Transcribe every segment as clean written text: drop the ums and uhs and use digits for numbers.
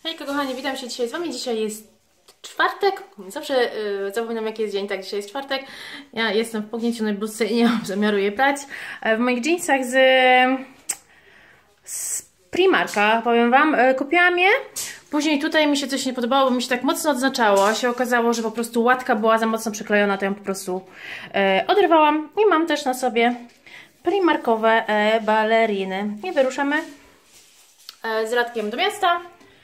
Hejka kochani, witam się dzisiaj z Wami. Dzisiaj jest czwartek. Zawsze zapominam jaki jest dzień, tak dzisiaj jest czwartek. Ja jestem w pogniecionej bluzce i nie mam zamiaru jej prać. W moich jeansach z Primarka, powiem Wam, kupiłam je. Później tutaj mi się coś nie podobało, bo mi się tak mocno odznaczało. Się okazało, że po prostu łatka była za mocno przyklejona, to ją po prostu oderwałam. I mam też na sobie primarkowe baleriny. I wyruszamy z Radkiem do miasta.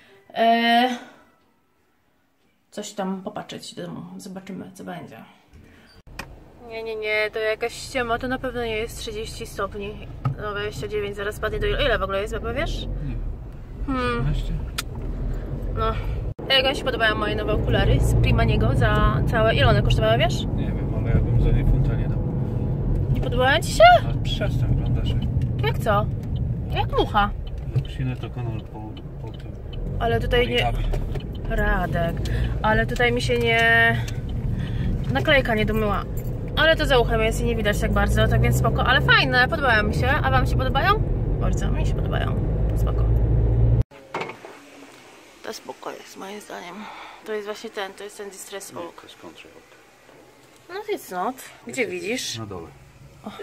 Coś tam popatrzeć do domu. Zobaczymy, co będzie. Nie, to jakaś ściema. To na pewno nie jest 30 stopni. No 29, zaraz spadnie do ile w ogóle jest, jak wiesz? Nie. 17. No. Jak Wam się podobają moje nowe okulary z Primaniego za całe... Ile one kosztowały, wiesz? Nie wiem, ale ja bym za nie funta nie dał. Nie podobają Ci się? Ale przestań, wyglądasz Jak co? Jak mucha. jak sinę to kanał po tym. Ale tutaj nie... Radek. Ale tutaj mi się nie... Naklejka nie domyła. Ale to za uchem jest i nie widać tak bardzo, tak więc spoko. Ale fajne, podobają mi się. A Wam się podobają? Bardzo, mi się podobają. Spoko. To spoko jest moim zdaniem. To jest właśnie ten, to jest ten Distress Oak. To jest Country Oak. No it's not. Gdzie widzisz? Na dole. Aha.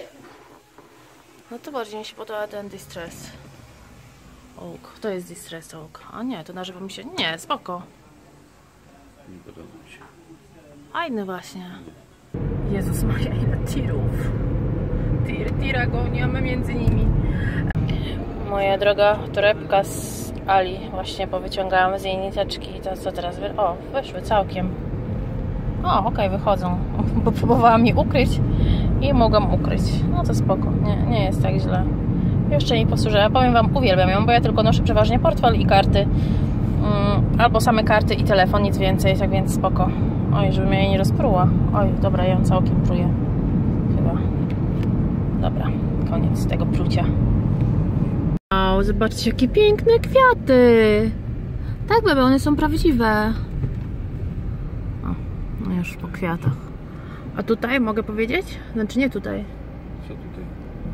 No to bardziej mi się podoba ten Distress Oak. To jest Distress Oak. A nie, to na żywo mi się... Nie, spoko. Nie podoba mi się. Fajny właśnie. Jezus Maria, ile tirów. Tira goniamy między nimi. Moja droga torebka z Ali. Właśnie powyciągałam z jej niteczki. To co teraz? O, wyszły całkiem. O, okej, wychodzą. Bo próbowałam je ukryć i mogłam ukryć. No to spoko. Nie jest tak źle. Jeszcze nie posłużę. Powiem Wam, uwielbiam ją, bo ja tylko noszę przeważnie portfel i karty. Albo same karty i telefon, nic więcej, tak więc spoko. Oj, żeby mnie jej nie rozpruła. Oj, dobra, ja ją całkiem pruję. Chyba. Dobra, koniec tego prucia. Wow, zobaczcie, jakie piękne kwiaty. Tak, bebe, one są prawdziwe. O, no już po kwiatach. A tutaj mogę powiedzieć? Znaczy nie tutaj. Co tutaj?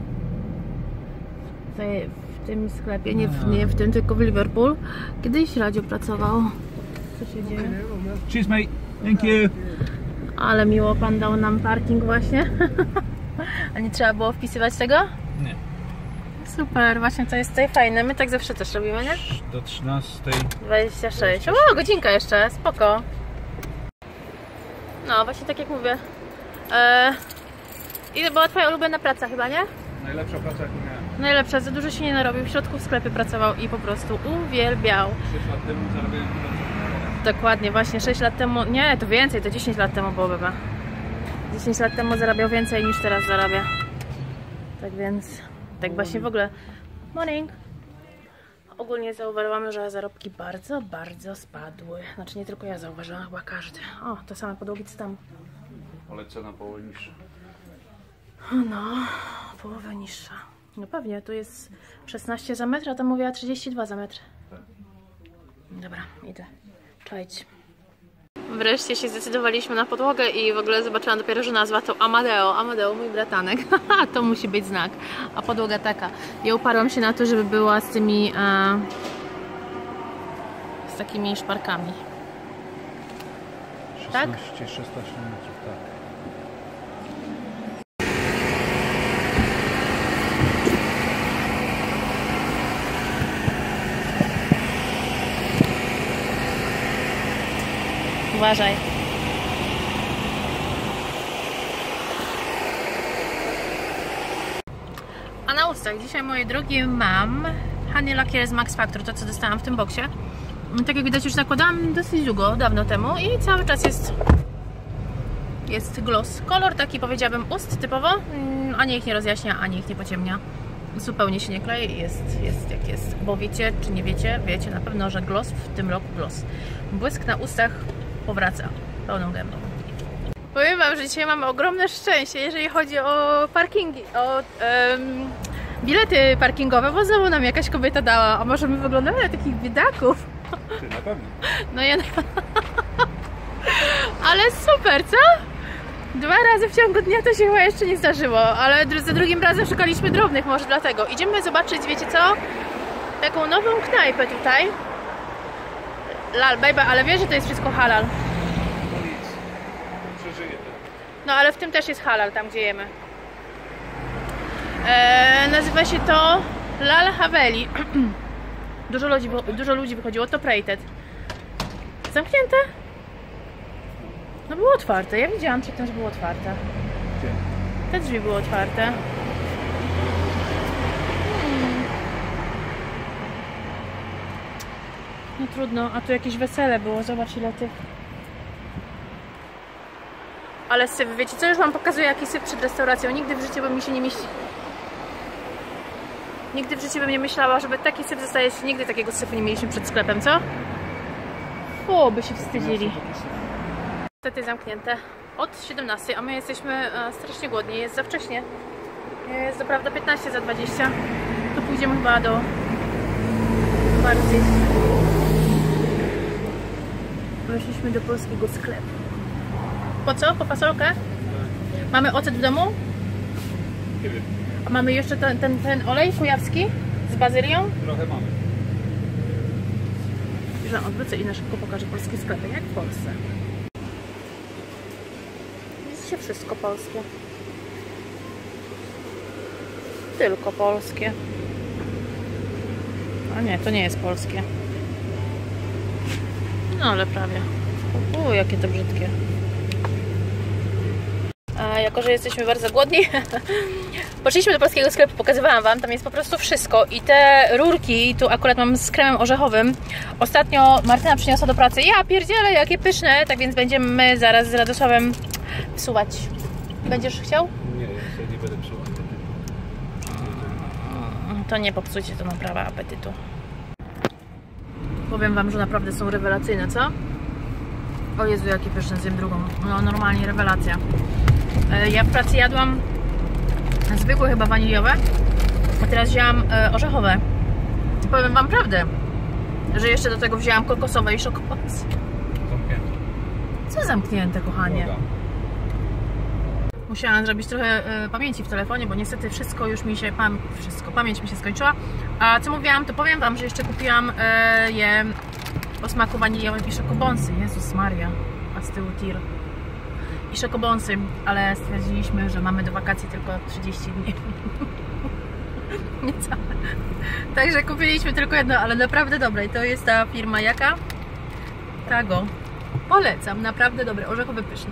Tutaj w tym sklepie, nie w tym, tylko w Liverpool. Kiedyś Radziu pracował. Co się dzieje? Cheers, mate. Thank you. Ale miło pan dał nam parking właśnie. A nie trzeba było wpisywać tego? Nie. Super, właśnie to jest tutaj fajne. My tak zawsze też robimy, nie? Do 13. 26. O, godzinka jeszcze, spoko. No, właśnie tak jak mówię. I była twoja ulubiona praca chyba, nie? Najlepsza praca jaką miałem. Najlepsza, za dużo się nie narobił. W środku w sklepie pracował i po prostu uwielbiał. 6 lat temu zarabiałem Dokładnie, właśnie 6 lat temu, nie, to więcej, to 10 lat temu było chyba. 10 lat temu zarabiał więcej niż teraz zarabia. Tak więc, tak właśnie w ogóle. Morning! Ogólnie zauważyłam, że zarobki bardzo spadły. Znaczy nie tylko ja zauważyłam, chyba każdy. O, te same podłogi co tam. ale cena połowę niższa. No, połowę niższa. No pewnie, tu jest 16 za metr, a tam mówiła 32 za metr. Dobra, idę. Cześć. Wreszcie się zdecydowaliśmy na podłogę i w ogóle zobaczyłam dopiero, że nazwa to Amadeo. Amadeo, mój bratanek. To musi być znak. A podłoga taka. Ja uparłam się na to, żeby była z tymi... z takimi szparkami. 16, Tak? 16 metrów, tak. Uważaj. A na ustach dzisiaj, moje drogie, mam Honey Lacquer z Max Factor, to co dostałam w tym boksie. Tak jak widać, już zakładałam dosyć długo, dawno temu i cały czas jest gloss. Kolor taki, powiedziałabym, ust typowo, ani ich nie rozjaśnia, ani ich nie pociemnia. Zupełnie się nie kleje, jest jak jest. Bo wiecie, czy nie wiecie, wiecie na pewno, że gloss w tym roku gloss. Błysk na ustach powraca pełną gębą. Powiem Wam, że dzisiaj mamy ogromne szczęście, jeżeli chodzi o parkingi, o bilety parkingowe, bo znowu nam jakaś kobieta dała, a może my wyglądamy na takich biedaków. Ty na pewno. No ja... Ale super, co? 2 razy w ciągu dnia to się chyba jeszcze nie zdarzyło, ale za drugim razem szukaliśmy drobnych, może dlatego. Idziemy zobaczyć, wiecie co? Taką nową knajpę tutaj. Lal, baby, ale wiesz, że to jest wszystko halal. No nic. Przeżyję to. No ale w tym też jest halal, tam gdzie jemy. Nazywa się to Lal Haveli. Dużo ludzi wychodziło, to Prated. Zamknięte? No było otwarte, ja widziałam przedtem, że było otwarte. Gdzie? Te drzwi były otwarte. No trudno, a tu jakieś wesele było, zobacz ile tych. Ale syp, wiecie co, już wam pokazuję jaki syp przed restauracją. Nigdy w życiu bym mi się nie mieści. Nigdy w życiu bym nie myślała, żeby taki syp zostaje. Nigdy takiego sypu nie mieliśmy przed sklepem, co? O, by się wstydzili. Niestety zamknięte od 17, a my jesteśmy strasznie głodni, jest za wcześnie. Jest naprawdę 15 za 20. To pójdziemy chyba do bardziej. Weszliśmy do polskiego sklepu. Po co? Po fasolkę? Mamy ocet w domu? Nie wiem. A mamy jeszcze ten olej kujawski z bazylią? Trochę mamy. Że odwrócę i na szybko pokażę polskie sklepy, jak w Polsce. Jest się wszystko polskie. Tylko polskie. A nie, to nie jest polskie. No ale prawie. Jakie to brzydkie. A jako, że jesteśmy bardzo głodni, poszliśmy do polskiego sklepu, pokazywałam wam, tam jest po prostu wszystko. I te rurki, tu akurat mam z kremem orzechowym. Ostatnio Martyna przyniosła do pracy. Ja pierdzielę, jakie pyszne, tak więc będziemy zaraz z Radosławem wsuwać. Będziesz chciał? Nie, ja sobie nie będę psuł. To nie popsujcie, to naprawa apetytu. Powiem wam, że naprawdę są rewelacyjne, co? O Jezu, jakie pyszne, zjem drugą. No normalnie rewelacja. Ja w pracy jadłam zwykłe chyba waniliowe, a teraz wzięłam orzechowe. Powiem wam prawdę, że jeszcze do tego wzięłam kokosowe i szokobonsy. Zamknięte. Co zamknięte, kochanie? Droga. Musiałam zrobić trochę pamięci w telefonie, bo niestety wszystko już mi się, pamięć mi się skończyła. A co mówiłam, to powiem wam, że jeszcze kupiłam je o smaku waniliowym i szokobonsy. Jezus Maria, a z tyłu tir. I szokobonsy, ale stwierdziliśmy, że mamy do wakacji tylko 30 dni. Niecałe. Także kupiliśmy tylko jedno, ale naprawdę dobre. I to jest ta firma jaka? Tago. Polecam, naprawdę dobre, orzechowe, pyszne.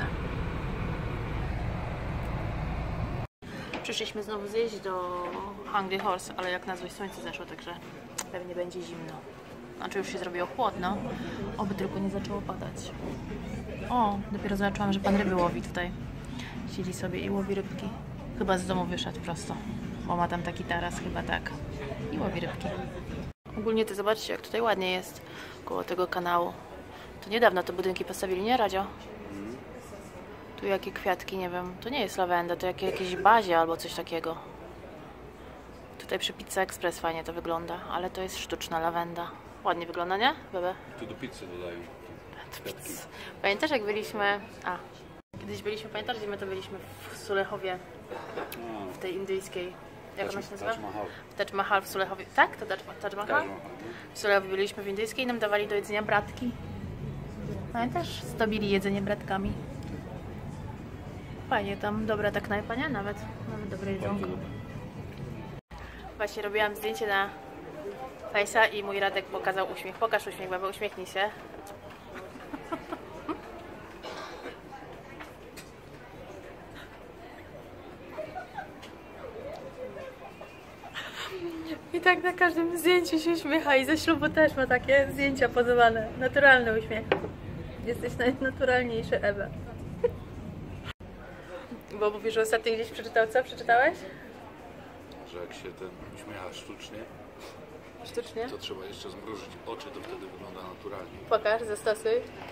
Przyszliśmy znowu zjeść do Hungry Horse, ale jak na złość słońce zeszło, także pewnie będzie zimno. Znaczy już się zrobiło chłodno, oby tylko nie zaczęło padać. O, dopiero zobaczyłam, że pan ryby łowi tutaj. Siedzi sobie i łowi rybki. Chyba z domu wyszedł prosto, bo ma tam taki taras, chyba tak. I łowi rybki. Ogólnie to zobaczcie, jak tutaj ładnie jest koło tego kanału. To niedawno te budynki postawili, nie Radzio? Tu jakie kwiatki, nie wiem, to nie jest lawenda, to jakieś bazie albo coś takiego. Tutaj przy Pizza Express fajnie to wygląda, ale to jest sztuczna lawenda. Ładnie wygląda, nie, Bebe? Tu do pizzy dodają kwiatki. Pamiętasz jak byliśmy... Kiedyś byliśmy, pamiętasz gdzie my to byliśmy? W Sulechowie, w tej indyjskiej. Jak ona się nazywa? Taj Mahal. Taj Mahal w Sulechowie. Tak? To Taj Mahal? W Sulechowie byliśmy w indyjskiej i nam dawali do jedzenia bratki. Pamiętasz? Zdobili jedzenie bratkami. Fajnie tam, dobra ta knajpa, nie? Nawet dobre jedzonko. Właśnie robiłam zdjęcie na Face'a i mój Radek pokazał uśmiech. Pokaż uśmiech, baba, uśmiechnij się. I tak na każdym zdjęciu się uśmiecha i ze ślubu też ma takie zdjęcia pozowane. Naturalny uśmiech. Jesteś najnaturalniejszy, Ewa. Bo mówisz, że ostatnio gdzieś przeczytał, co? Przeczytałeś? Że jak się ten uśmiecha sztucznie, to trzeba jeszcze zmrużyć oczy, to wtedy wygląda naturalnie. Pokaż, zastosuj.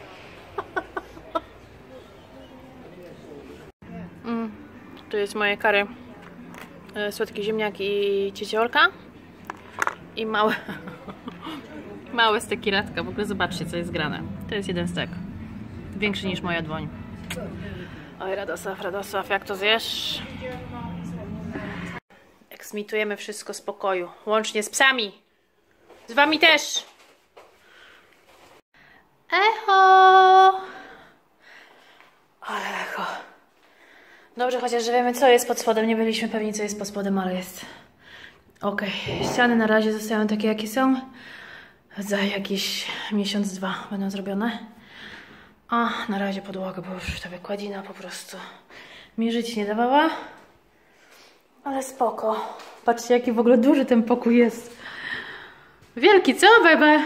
Tu jest moje kary. Słodki ziemniak i cieciorka. I małe steki Radka. W ogóle zobaczcie, co jest grane. To jest jeden stek. Większy niż moja dłoń. Oj, Radosław, jak to zjesz? Eksmitujemy wszystko z pokoju. Łącznie z psami. Z wami też. Dobrze, chociaż że wiemy, co jest pod spodem. Nie byliśmy pewni, co jest pod spodem, ale jest. Okej. Ściany na razie zostają takie, jakie są. Za jakiś miesiąc, 2 będą zrobione. A na razie podłoga, bo już ta wykładzina po prostu mi żyć nie dawała. Ale spoko. Patrzcie, jaki w ogóle duży ten pokój jest. Wielki, co, bebe?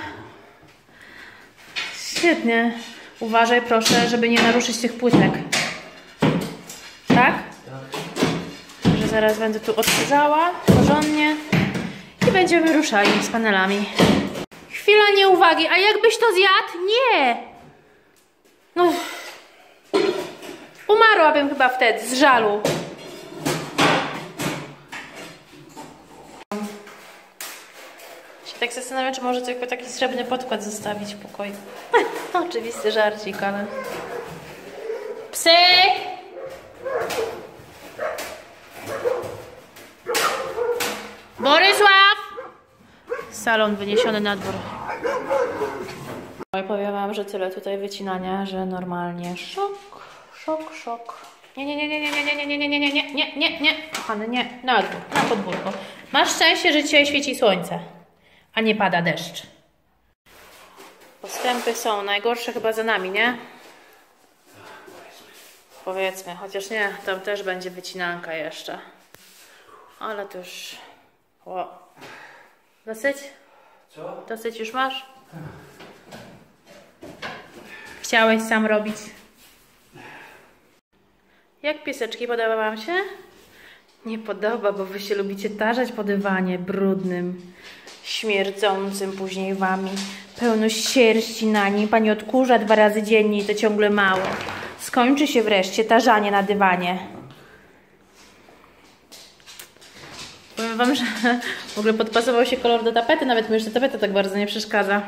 Świetnie. Uważaj, proszę, żeby nie naruszyć tych płytek. Tak? Że zaraz będę tu odkurzała porządnie i będziemy ruszali z panelami. Chwila nieuwagi, a jakbyś to zjadł? Nie! No. Umarłabym chyba wtedy z żalu. Się tak zastanawiam, czy może tylko taki srebrny podkład zostawić w pokoju. Oczywisty żarcik, ale... Psy! Borysław! Salon wyniesiony na dwór. I powiem wam, że tyle tutaj wycinania, że normalnie szok, szok, szok. Nie, kochany, nie, na dwór, na podwórko. Masz szczęście, że dzisiaj świeci słońce, a nie pada deszcz. Postępy są, najgorsze chyba za nami, nie? Powiedzmy, chociaż nie, tam też będzie wycinanka jeszcze. Ale to już... Wow. Dosyć? Co? Dosyć już masz? Chciałeś sam robić. Jak pieseczki, podoba wam się? Nie podoba, bo wy się lubicie tarzać po dywanie brudnym, śmierdzącym później wami. Pełno sierści na nim. Pani odkurza 2 razy dziennie i to ciągle mało. Skończy się wreszcie tarzanie na dywanie. Powiem wam, że w ogóle podpasował się kolor do tapety, nawet mi już ta tapeta tak bardzo nie przeszkadza.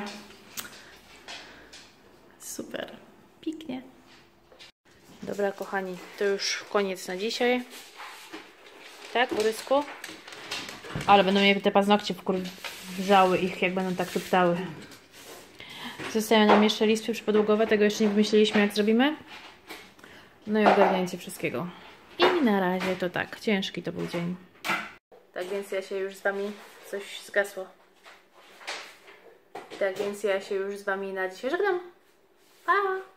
Super, pięknie. Dobra, kochani, to już koniec na dzisiaj. Tak, Borysku? Ale będą mieli te paznokcie wkurzały ich, jak będą tak tuptały. Zostają nam jeszcze listwy przypodłogowe, tego jeszcze nie wymyśliliśmy, jak zrobimy. No i ogarnięcie wszystkiego. I na razie to tak, ciężki to był dzień. Tak więc ja się już z wami... Coś zgasło. Tak więc ja się już z wami na dzisiaj żegnam. Pa!